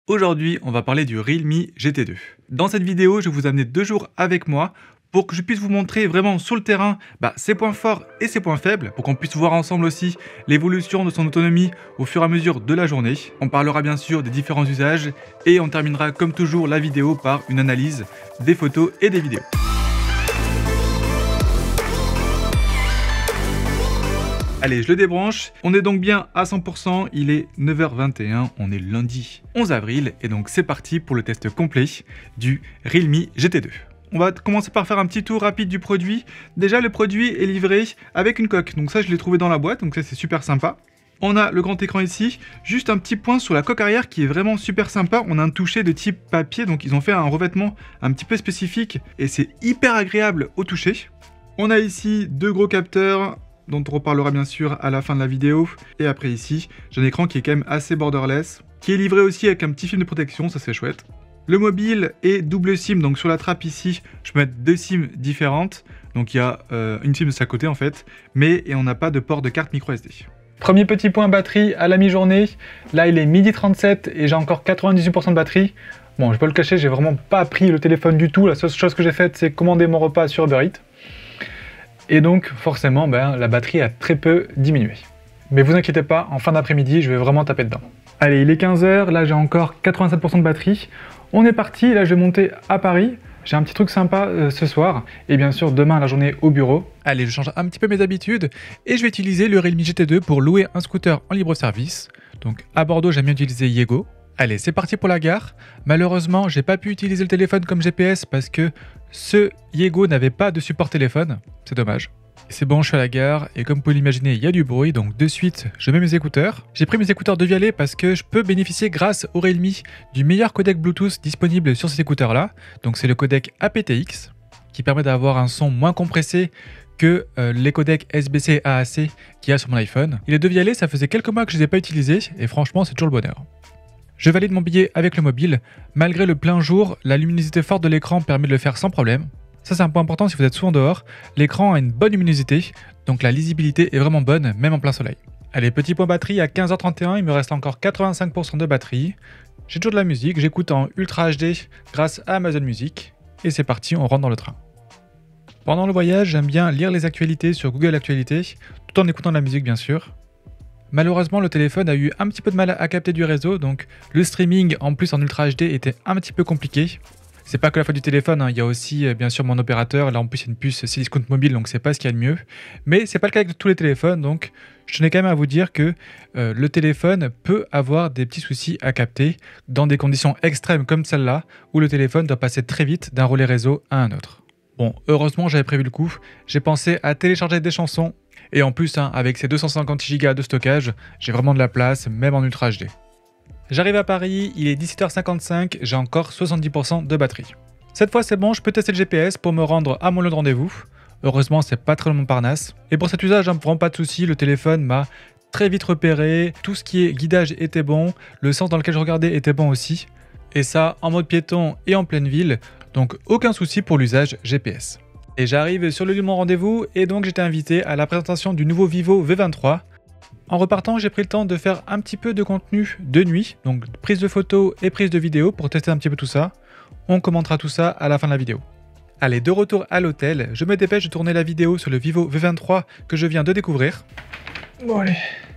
Aujourd'hui, on va parler du Realme GT2. Dans cette vidéo, je vais vous amener 2 jours avec moi pour que je puisse vous montrer vraiment sur le terrain ses points forts et ses points faibles, pour qu'on puisse voir ensemble aussi l'évolution de son autonomie au fur et à mesure de la journée. On parlera bien sûr des différents usages et on terminera comme toujours la vidéo par une analyse des photos et des vidéos. Allez, je le débranche. On est donc bien à 100%, il est 9h21, on est lundi 11 avril et donc c'est parti pour le test complet du Realme GT2. On va commencer par faire un petit tour rapide du produit. Déjà, le produit est livré avec une coque, donc ça je l'ai trouvé dans la boîte, donc ça c'est super sympa. On a le grand écran ici, juste un petit point sur la coque arrière qui est vraiment super sympa. On a un toucher de type papier, donc ils ont fait un revêtement un petit peu spécifique et c'est hyper agréable au toucher. On a ici 2 gros capteurs, dont on reparlera bien sûr à la fin de la vidéo. Et après ici, j'ai un écran qui est quand même assez borderless, qui est livré aussi avec un petit film de protection, ça c'est chouette. Le mobile est double SIM, donc sur la trappe ici, je peux mettre 2 SIM différentes. Donc il y a une SIM de chaque côté en fait, et on n'a pas de port de carte micro SD. Premier petit point batterie à la mi-journée, là il est midi 37 et j'ai encore 98% de batterie. Bon, je vais pas le cacher, j'ai vraiment pas pris le téléphone du tout, la seule chose que j'ai faite c'est commander mon repas sur Uber Eats. Et donc forcément la batterie a très peu diminué. Mais vous inquiétez pas, en fin d'après-midi je vais vraiment taper dedans. Allez, il est 15h, là j'ai encore 87% de batterie. On est parti, là je vais monter à Paris. J'ai un petit truc sympa ce soir, et bien sûr demain la journée au bureau. Allez, je change un petit peu mes habitudes, et je vais utiliser le Realme GT2 pour louer un scooter en libre service. Donc à Bordeaux j'aime bien utiliser Yego. Allez, c'est parti pour la gare. Malheureusement, j'ai pas pu utiliser le téléphone comme GPS parce que ce Yego n'avait pas de support téléphone. C'est dommage. C'est bon, je suis à la gare et comme vous pouvez l'imaginer, il y a du bruit, donc de suite, je mets mes écouteurs. J'ai pris mes écouteurs de Vialet parce que je peux bénéficier grâce au Realme du meilleur codec Bluetooth disponible sur ces écouteurs-là. Donc c'est le codec aptX qui permet d'avoir un son moins compressé que les codecs SBC AAC qu'il y a sur mon iPhone. Et les deux Vialet, ça faisait quelques mois que je les ai pas utilisés et franchement, c'est toujours le bonheur. Je valide mon billet avec le mobile. Malgré le plein jour, la luminosité forte de l'écran permet de le faire sans problème. Ça c'est un point important si vous êtes souvent dehors. L'écran a une bonne luminosité, donc la lisibilité est vraiment bonne, même en plein soleil. Allez, petit point batterie, à 15h31, il me reste encore 85% de batterie. J'ai toujours de la musique, j'écoute en Ultra HD grâce à Amazon Music. Et c'est parti, on rentre dans le train. Pendant le voyage, j'aime bien lire les actualités sur Google Actualités, tout en écoutant de la musique bien sûr. Malheureusement, le téléphone a eu un petit peu de mal à capter du réseau, donc le streaming en plus en Ultra HD était un petit peu compliqué. C'est pas que la faute du téléphone, il y a aussi bien sûr mon opérateur, là en plus c'est une puce Cdiscount mobile, donc c'est pas ce qu'il y a de mieux. Mais c'est pas le cas avec tous les téléphones, donc je tenais quand même à vous dire que le téléphone peut avoir des petits soucis à capter dans des conditions extrêmes comme celle-là, où le téléphone doit passer très vite d'un relais réseau à un autre. Bon, heureusement j'avais prévu le coup, j'ai pensé à télécharger des chansons, et en plus avec ces 250 Go de stockage, j'ai vraiment de la place, même en Ultra HD. J'arrive à Paris, il est 17h55, j'ai encore 70% de batterie. Cette fois c'est bon, je peux tester le GPS pour me rendre à mon lieu de rendez-vous. Heureusement c'est pas très loin de Montparnasse. Et pour cet usage, vraiment pas de soucis, le téléphone m'a très vite repéré, tout ce qui est guidage était bon, le sens dans lequel je regardais était bon aussi. Et ça en mode piéton et en pleine ville, donc aucun souci pour l'usage GPS. Et j'arrive sur le lieu de mon rendez-vous et donc j'étais invité à la présentation du nouveau Vivo V23. En repartant, j'ai pris le temps de faire un petit peu de contenu de nuit, donc prise de photos et prise de vidéos pour tester un petit peu tout ça. On commentera tout ça à la fin de la vidéo. Allez, de retour à l'hôtel, je me dépêche de tourner la vidéo sur le Vivo V23 que je viens de découvrir. Bon allez.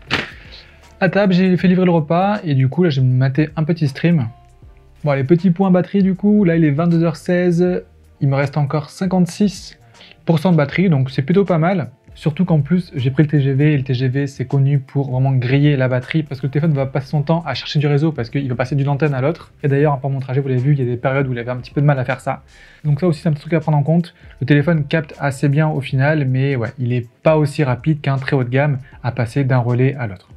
À table, j'ai fait livrer le repas et du coup là je vais me mater un petit stream. Bon allez, petit point batterie du coup, là il est 22h16, il me reste encore 56% de batterie, donc c'est plutôt pas mal. Surtout qu'en plus, j'ai pris le TGV et le TGV c'est connu pour vraiment griller la batterie parce que le téléphone va passer son temps à chercher du réseau parce qu'il va passer d'une antenne à l'autre. Et d'ailleurs, pendant mon trajet, vous l'avez vu, il y a des périodes où il avait un petit peu de mal à faire ça. Donc ça aussi, c'est un petit truc à prendre en compte. Le téléphone capte assez bien au final, mais ouais, il n'est pas aussi rapide qu'un très haut de gamme à passer d'un relais à l'autre.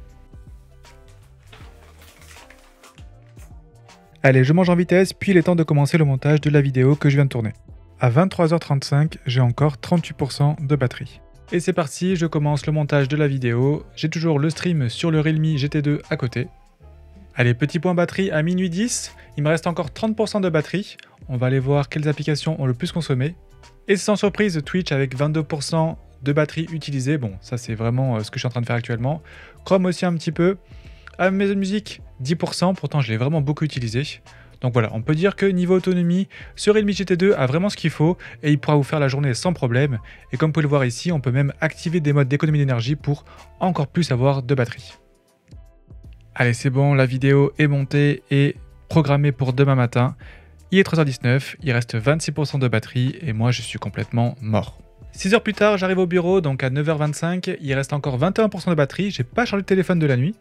Allez, je mange en vitesse, puis il est temps de commencer le montage de la vidéo que je viens de tourner. À 23h35, j'ai encore 38% de batterie. Et c'est parti, je commence le montage de la vidéo. J'ai toujours le stream sur le Realme GT2 à côté. Allez, petit point batterie à minuit 10. Il me reste encore 30% de batterie. On va aller voir quelles applications ont le plus consommé. Et sans surprise, Twitch avec 22% de batterie utilisée. Bon, ça c'est vraiment ce que je suis en train de faire actuellement. Chrome aussi un petit peu. Amazon Music 10%, pourtant je l'ai vraiment beaucoup utilisé. Donc voilà, on peut dire que niveau autonomie, ce Realme GT2 a vraiment ce qu'il faut et il pourra vous faire la journée sans problème. Et comme vous pouvez le voir ici, on peut même activer des modes d'économie d'énergie pour encore plus avoir de batterie. Allez, c'est bon, la vidéo est montée et programmée pour demain matin. Il est 3h19, il reste 26% de batterie et moi je suis complètement mort. 6 heures plus tard, j'arrive au bureau, donc à 9h25, il reste encore 21% de batterie, j'ai pas chargé le téléphone de la nuit.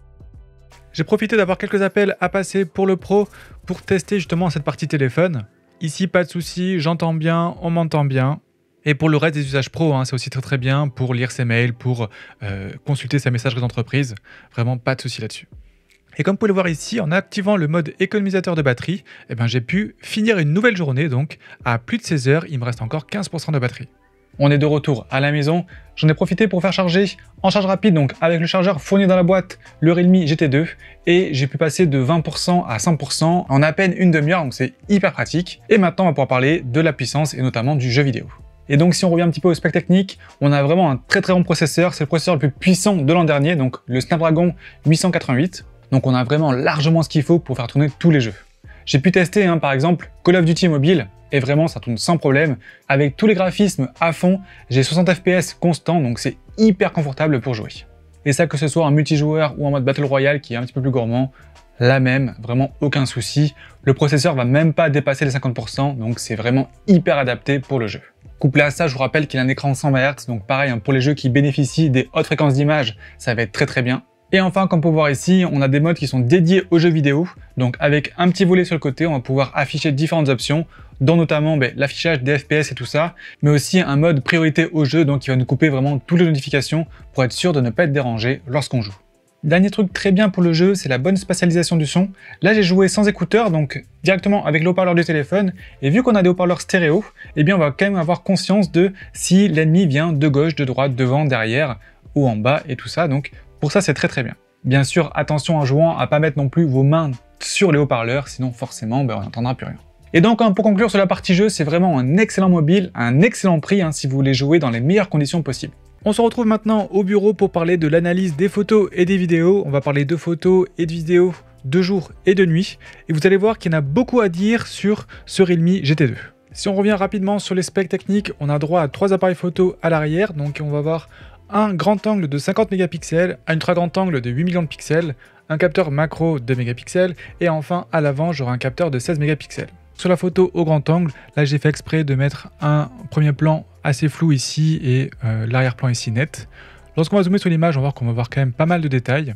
J'ai profité d'avoir quelques appels à passer pour le pro pour tester justement cette partie téléphone. Ici, pas de souci, j'entends bien, on m'entend bien. Et pour le reste des usages pro, c'est aussi très bien pour lire ses mails, pour consulter sa messagerie d'entreprise. Vraiment pas de souci là-dessus. Et comme vous pouvez le voir ici, en activant le mode économisateur de batterie, j'ai pu finir une nouvelle journée. Donc à plus de 16 heures, il me reste encore 15% de batterie. On est de retour à la maison. J'en ai profité pour faire charger en charge rapide, donc avec le chargeur fourni dans la boîte, le Realme GT2. Et j'ai pu passer de 20% à 100% en à peine une demi-heure, donc c'est hyper pratique. Et maintenant, on va pouvoir parler de la puissance et notamment du jeu vidéo. Et donc si on revient un petit peu au spec technique, on a vraiment un très bon processeur. C'est le processeur le plus puissant de l'an dernier, donc le Snapdragon 888. Donc on a vraiment largement ce qu'il faut pour faire tourner tous les jeux. J'ai pu tester par exemple Call of Duty Mobile, et vraiment ça tourne sans problème. Avec tous les graphismes à fond, j'ai 60 fps constant, donc c'est hyper confortable pour jouer. Et ça, que ce soit en multijoueur ou en mode Battle Royale qui est un petit peu plus gourmand, la même, vraiment aucun souci. Le processeur va même pas dépasser les 50%, donc c'est vraiment hyper adapté pour le jeu. Couplé à ça, je vous rappelle qu'il a un écran 120 Hz, donc pareil, pour les jeux qui bénéficient des hautes fréquences d'image, ça va être très bien. Et enfin, comme vous pouvez voir ici, on a des modes qui sont dédiés aux jeux vidéo. Donc avec un petit volet sur le côté, on va pouvoir afficher différentes options, dont notamment l'affichage des FPS et tout ça, mais aussi un mode priorité au jeu, donc qui va nous couper vraiment toutes les notifications pour être sûr de ne pas être dérangé lorsqu'on joue. Dernier truc très bien pour le jeu, c'est la bonne spatialisation du son. Là, j'ai joué sans écouteurs, donc directement avec le haut-parleur du téléphone. Et vu qu'on a des haut-parleurs stéréo, on va quand même avoir conscience de si l'ennemi vient de gauche, de droite, devant, derrière ou en bas et tout ça. Donc pour ça, c'est très bien. Bien sûr, attention en jouant à pas mettre non plus vos mains sur les haut-parleurs, sinon forcément, on n'entendra plus rien. Et donc, pour conclure sur la partie jeu, c'est vraiment un excellent mobile, un excellent prix si vous voulez jouer dans les meilleures conditions possibles. On se retrouve maintenant au bureau pour parler de l'analyse des photos et des vidéos. On va parler de photos et de vidéos de jour et de nuit. Et vous allez voir qu'il y en a beaucoup à dire sur ce Realme GT2. Si on revient rapidement sur les specs techniques, on a droit à 3 appareils photo à l'arrière. Donc on va voir un grand angle de 50 mégapixels, un ultra grand angle de 8 millions de pixels, un capteur macro de mégapixels et enfin à l'avant j'aurai un capteur de 16 mégapixels. Sur la photo au grand angle, là j'ai fait exprès de mettre un premier plan assez flou ici et l'arrière-plan ici net. Lorsqu'on va zoomer sur l'image, on va voir qu'on va voir quand même pas mal de détails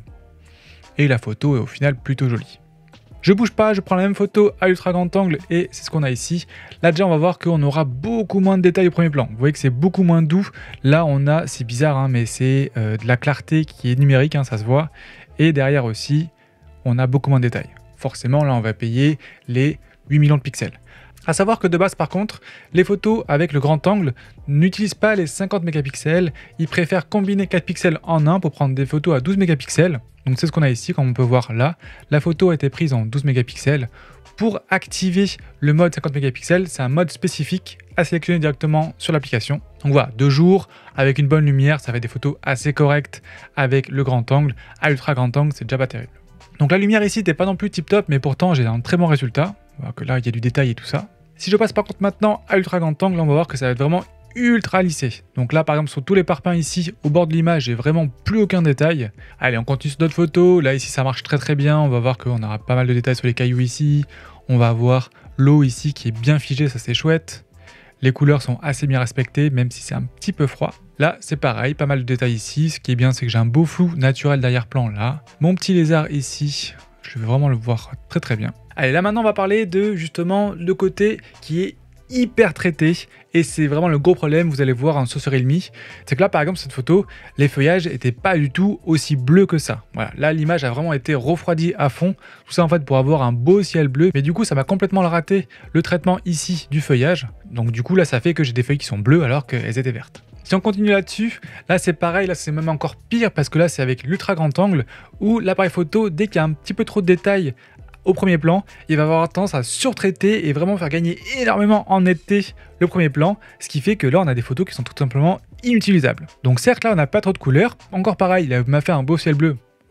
et la photo est au final plutôt jolie. Je bouge pas, je prends la même photo à ultra grand angle et c'est ce qu'on a ici. Là déjà on va voir qu'on aura beaucoup moins de détails au premier plan. Vous voyez que c'est beaucoup moins doux. Là on a, c'est bizarre mais c'est de la clarté qui est numérique, ça se voit. Et derrière aussi, on a beaucoup moins de détails. Forcément là on va payer les 8 millions de pixels. A savoir que de base par contre, les photos avec le grand angle n'utilisent pas les 50 mégapixels, ils préfèrent combiner 4 pixels en un pour prendre des photos à 12 mégapixels. Donc c'est ce qu'on a ici, comme on peut voir là. La photo a été prise en 12 mégapixels. Pour activer le mode 50 mégapixels, c'est un mode spécifique à sélectionner directement sur l'application. Donc voilà, de jour, avec une bonne lumière, ça fait des photos assez correctes avec le grand angle. À ultra grand angle, c'est déjà pas terrible. Donc la lumière ici n'était pas non plus tip top, mais pourtant j'ai un très bon résultat. On voit que là il y a du détail et tout ça. Si je passe par contre maintenant à ultra grand angle, on va voir que ça va être vraiment ultra lissé. Donc là par exemple sur tous les parpaings ici au bord de l'image, j'ai vraiment plus aucun détail. Allez, on continue sur d'autres photos. Là ici ça marche très bien. On va voir qu'on aura pas mal de détails sur les cailloux ici. On va avoir l'eau ici qui est bien figée, ça c'est chouette. Les couleurs sont assez bien respectées, même si c'est un petit peu froid. Là, c'est pareil, pas mal de détails ici. Ce qui est bien, c'est que j'ai un beau flou naturel d'arrière-plan là. Mon petit lézard ici, je vais vraiment le voir très bien. Allez, là maintenant, on va parler de justement le côté qui est hyper traité. Et c'est vraiment le gros problème, vous allez voir sur ce Realme. C'est que là, par exemple, cette photo, les feuillages n'étaient pas du tout aussi bleus que ça. Voilà, là, l'image a vraiment été refroidie à fond. Tout ça, en fait, pour avoir un beau ciel bleu. Mais du coup, ça m'a complètement raté le traitement ici du feuillage. Donc du coup, là, ça fait que j'ai des feuilles qui sont bleues alors qu'elles étaient vertes. Si on continue là-dessus, là c'est pareil, là c'est même encore pire parce que là c'est avec l'ultra grand angle où l'appareil photo, dès qu'il y a un petit peu trop de détails au premier plan, il va avoir tendance à surtraiter et vraiment faire gagner énormément en netteté le premier plan, ce qui fait que là on a des photos qui sont tout simplement inutilisables. Donc certes là on n'a pas trop de couleurs, encore pareil, il m'a fait un beau ciel bleu,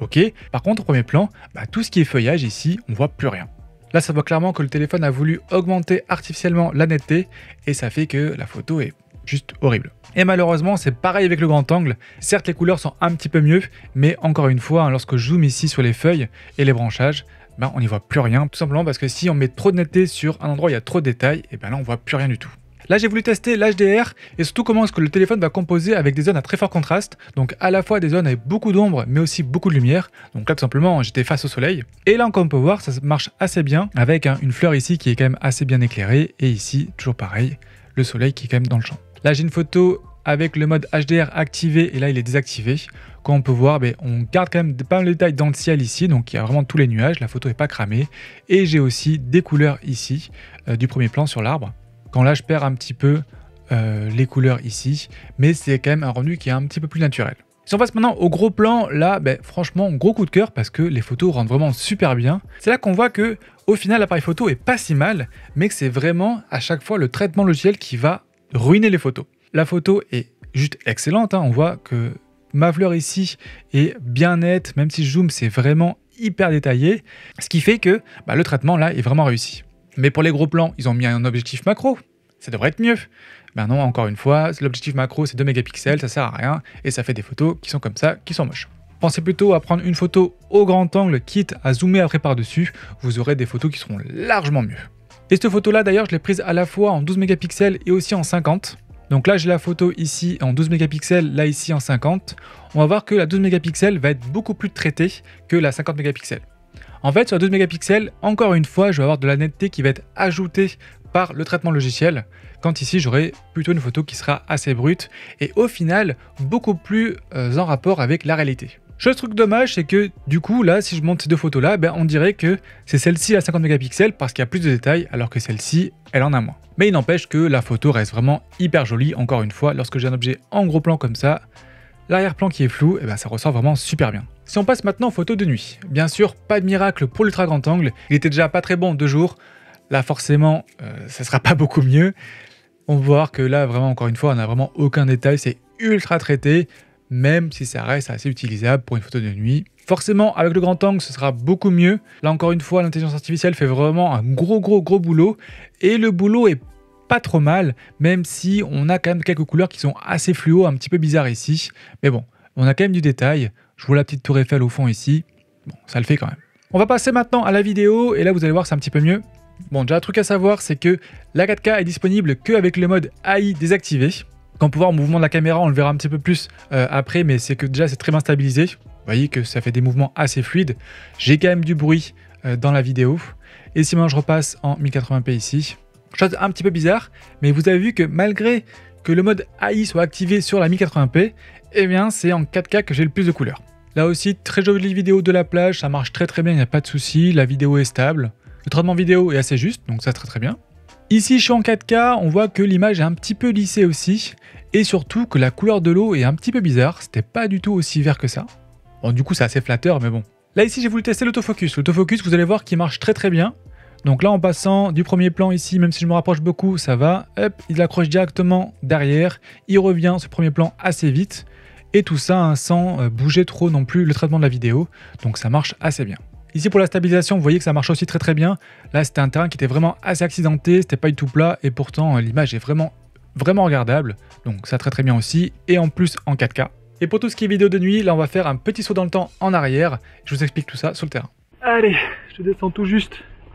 ok. Par contre, au premier plan, tout ce qui est feuillage ici, on voit plus rien. Là, ça voit clairement que le téléphone a voulu augmenter artificiellement la netteté et ça fait que la photo est juste horrible. Et malheureusement, c'est pareil avec le grand angle. Certes, les couleurs sont un petit peu mieux, mais encore une fois, lorsque je zoome ici sur les feuilles et les branchages, on n'y voit plus rien, tout simplement parce que si on met trop de netteté sur un endroit où il y a trop de détails, et là, on voit plus rien du tout. Là, j'ai voulu tester l'HDR et surtout comment est-ce que le téléphone va composer avec des zones à très fort contraste. Donc à la fois des zones avec beaucoup d'ombre mais aussi beaucoup de lumière. Donc là tout simplement j'étais face au soleil. Et là comme on peut voir ça marche assez bien avec une fleur ici qui est quand même assez bien éclairée. Et ici toujours pareil, le soleil qui est quand même dans le champ. Là j'ai une photo avec le mode HDR activé et là il est désactivé. Comme on peut voir, on garde quand même pas mal de détails dans le ciel ici. Donc il y a vraiment tous les nuages, la photo n'est pas cramée. Et j'ai aussi des couleurs ici du premier plan sur l'arbre. Quand là je perds un petit peu les couleurs ici, mais c'est quand même un rendu qui est un petit peu plus naturel. Si on passe maintenant au gros plan, là franchement gros coup de cœur parce que les photos rendent vraiment super bien. C'est là qu'on voit que au final l'appareil photo est pas si mal, mais que c'est vraiment à chaque fois le traitement logiciel qui va ruiner les photos. La photo est juste excellente, on voit que ma fleur ici est bien nette, même si je zoome c'est vraiment hyper détaillé, ce qui fait que le traitement là est vraiment réussi. Mais pour les gros plans, ils ont mis un objectif macro. Ça devrait être mieux. Non, encore une fois, l'objectif macro, c'est 2 mégapixels, ça sert à rien. Et ça fait des photos qui sont comme ça, qui sont moches. Pensez plutôt à prendre une photo au grand angle, quitte à zoomer après par-dessus. Vous aurez des photos qui seront largement mieux. Et cette photo-là, d'ailleurs, je l'ai prise à la fois en 12 mégapixels et aussi en 50. Donc là, j'ai la photo ici en 12 mégapixels, là ici en 50. On va voir que la 12 mégapixels va être beaucoup plus traitée que la 50 mégapixels. En fait, sur la 12 mégapixels, encore une fois, je vais avoir de la netteté qui va être ajoutée par le traitement logiciel, quand ici, j'aurai plutôt une photo qui sera assez brute et au final, beaucoup plus en rapport avec la réalité. Le truc dommage, c'est que du coup, là, si je monte ces deux photos-là, on dirait que c'est celle-ci à 50 mégapixels parce qu'il y a plus de détails, alors que celle-ci, elle en a moins. Mais il n'empêche que la photo reste vraiment hyper jolie, encore une fois, lorsque j'ai un objet en gros plan comme ça, l'arrière-plan qui est flou, ça ressort vraiment super bien. Si on passe maintenant aux photos de nuit, bien sûr, pas de miracle pour l'ultra grand angle, il était déjà pas très bon 2 jours, là forcément, ça sera pas beaucoup mieux. On va voir que là, vraiment, encore une fois, on n'a vraiment aucun détail, c'est ultra traité, même si ça reste assez utilisable pour une photo de nuit. Forcément, avec le grand angle, ce sera beaucoup mieux. Là, encore une fois, l'intelligence artificielle fait vraiment un gros boulot, et le boulot est pas trop mal, même si on a quand même quelques couleurs qui sont assez fluo, un petit peu bizarres ici. Mais bon, on a quand même du détail. Je vois la petite tour Eiffel au fond ici. Bon, ça le fait quand même. On va passer maintenant à la vidéo, et là vous allez voir c'est un petit peu mieux. Bon, déjà un truc à savoir, c'est que la 4K est disponible qu'avec le mode AI désactivé. Quand on peut voir le mouvement de la caméra, on le verra un petit peu plus après, mais c'est que déjà c'est très bien stabilisé. Vous voyez que ça fait des mouvements assez fluides. J'ai quand même du bruit dans la vidéo. Et si maintenant je repasse en 1080p ici, chose un petit peu bizarre, mais vous avez vu que malgré que le mode AI soit activé sur la 1080p, c'est en 4K que j'ai le plus de couleurs. Là aussi, très jolie vidéo de la plage, ça marche très bien, il n'y a pas de souci, la vidéo est stable. Le traitement vidéo est assez juste, donc ça très bien. Ici, je suis en 4K, on voit que l'image est un petit peu lissée aussi, et surtout que la couleur de l'eau est un petit peu bizarre, c'était pas du tout aussi vert que ça. Bon, du coup, c'est assez flatteur, mais bon. Là, ici, j'ai voulu tester l'autofocus. L'autofocus, vous allez voir qu'il marche très bien. Donc là, en passant du premier plan ici, même si je me rapproche beaucoup, ça va. Hop, il accroche directement derrière. Il revient sur le premier plan assez vite. Et tout ça sans bouger trop non plus le traitement de la vidéo. Donc ça marche assez bien. Ici pour la stabilisation, vous voyez que ça marche aussi très bien. Là, c'était un terrain qui était vraiment assez accidenté. C'était pas du tout plat. Et pourtant, l'image est vraiment regardable. Donc ça très bien aussi. Et en plus en 4K. Et pour tout ce qui est vidéo de nuit, là, on va faire un petit saut dans le temps en arrière. Je vous explique tout ça sur le terrain. Allez, je descends tout juste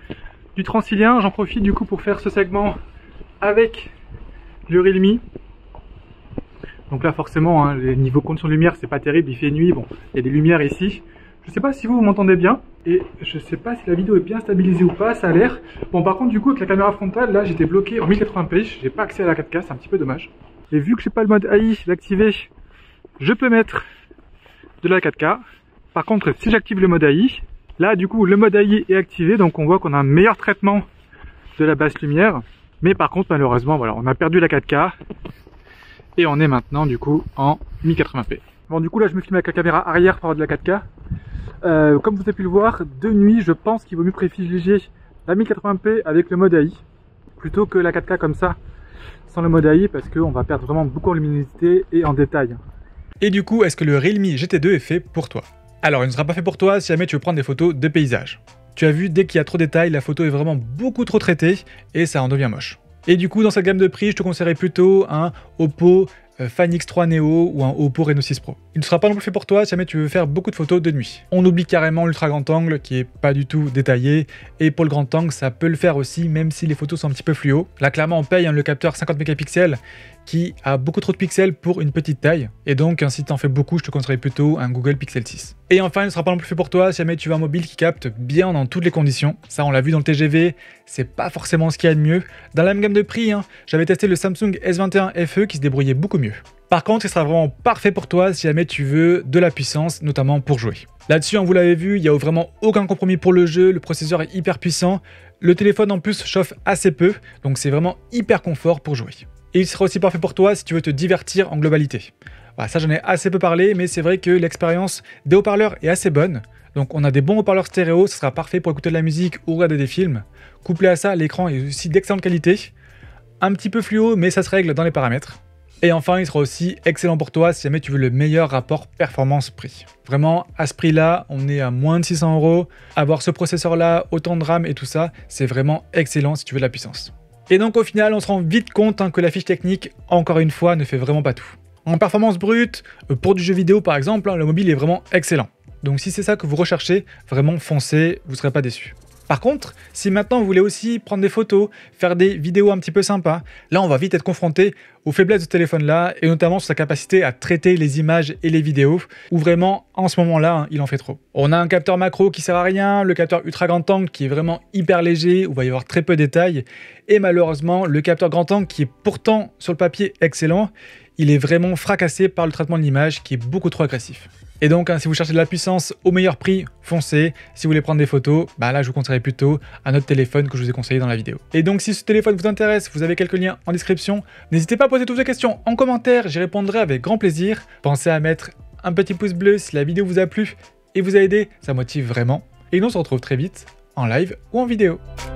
du Transilien, j'en profite du coup pour faire ce segment avec le Realme. Donc là forcément, les niveaux conditions de lumière c'est pas terrible, il fait nuit, bon, il y a des lumières ici. Je sais pas si vous m'entendez bien, et je sais pas si la vidéo est bien stabilisée ou pas, ça a l'air. Bon par contre du coup avec la caméra frontale, là j'étais bloqué en 1080p, j'ai pas accès à la 4K, c'est un petit peu dommage. Et vu que j'ai pas le mode AI d'activer, je peux mettre de la 4K. Par contre si j'active le mode AI, là, du coup, le mode AI est activé, donc on voit qu'on a un meilleur traitement de la basse lumière. Mais par contre, malheureusement, voilà, on a perdu la 4K. Et on est maintenant, du coup, en 1080p. Bon, du coup, là, je me filme avec la caméra arrière pour avoir de la 4K. Comme vous avez pu le voir, de nuit, je pense qu'il vaut mieux privilégier la 1080p avec le mode AI, plutôt que la 4K comme ça, sans le mode AI, parce qu'on va perdre vraiment beaucoup en luminosité et en détail. Et du coup, est-ce que le Realme GT2 est fait pour toi ? Alors, il ne sera pas fait pour toi si jamais tu veux prendre des photos de paysages. Tu as vu, dès qu'il y a trop de détails, la photo est vraiment beaucoup trop traitée et ça en devient moche. Et du coup, dans cette gamme de prix, je te conseillerais plutôt un Oppo Find X3 Neo ou un Oppo Reno 6 Pro. Il ne sera pas non plus fait pour toi si jamais tu veux faire beaucoup de photos de nuit. On oublie carrément l'ultra grand angle qui est pas du tout détaillé, et pour le grand angle ça peut le faire aussi même si les photos sont un petit peu fluo. Là clairement on paye le capteur 50 mégapixels qui a beaucoup trop de pixels pour une petite taille, et donc si tu en fais beaucoup je te conseillerais plutôt un Google Pixel 6. Et enfin il ne sera pas non plus fait pour toi si jamais tu veux un mobile qui capte bien dans toutes les conditions. Ça on l'a vu dans le TGV, c'est pas forcément ce qu'il y a de mieux. Dans la même gamme de prix, j'avais testé le Samsung S21 FE qui se débrouillait beaucoup mieux. Par contre, il sera vraiment parfait pour toi si jamais tu veux de la puissance, notamment pour jouer. Là-dessus, vous l'avez vu, il n'y a vraiment aucun compromis pour le jeu, le processeur est hyper puissant, le téléphone en plus chauffe assez peu, donc c'est vraiment hyper confort pour jouer. Et il sera aussi parfait pour toi si tu veux te divertir en globalité. Voilà, ça j'en ai assez peu parlé, mais c'est vrai que l'expérience des haut-parleurs est assez bonne. Donc on a des bons haut-parleurs stéréo, ce sera parfait pour écouter de la musique ou regarder des films. Couplé à ça, l'écran est aussi d'excellente qualité, un petit peu fluo, mais ça se règle dans les paramètres. Et enfin, il sera aussi excellent pour toi si jamais tu veux le meilleur rapport performance-prix. Vraiment, à ce prix-là, on est à moins de 600 €. Avoir ce processeur-là, autant de RAM et tout ça, c'est vraiment excellent si tu veux de la puissance. Et donc au final, on se rend vite compte que la fiche technique, encore une fois, ne fait vraiment pas tout. En performance brute, pour du jeu vidéo par exemple, le mobile est vraiment excellent. Donc si c'est ça que vous recherchez, vraiment foncez, vous ne serez pas déçus. Par contre, si maintenant vous voulez aussi prendre des photos, faire des vidéos un petit peu sympas, là on va vite être confronté aux faiblesses de ce téléphone-là, et notamment sur sa capacité à traiter les images et les vidéos, où vraiment en ce moment-là, il en fait trop. On a un capteur macro qui sert à rien, le capteur ultra grand angle qui est vraiment hyper léger, où il va y avoir très peu de détails, et malheureusement le capteur grand angle qui est pourtant sur le papier excellent, il est vraiment fracassé par le traitement de l'image qui est beaucoup trop agressif. Et donc, si vous cherchez de la puissance au meilleur prix, foncez. Si vous voulez prendre des photos, là je vous conseillerais plutôt un autre téléphone que je vous ai conseillé dans la vidéo. Et donc si ce téléphone vous intéresse, vous avez quelques liens en description. N'hésitez pas à poser toutes vos questions en commentaire, j'y répondrai avec grand plaisir. Pensez à mettre un petit pouce bleu si la vidéo vous a plu et vous a aidé, ça motive vraiment. Et nous on se retrouve très vite en live ou en vidéo.